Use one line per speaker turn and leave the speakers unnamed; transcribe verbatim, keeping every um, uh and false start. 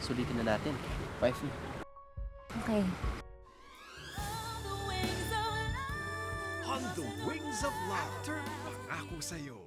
sulitin na natin. Wifey.
Okay.
On the Wings of Love, pangako sa'yo.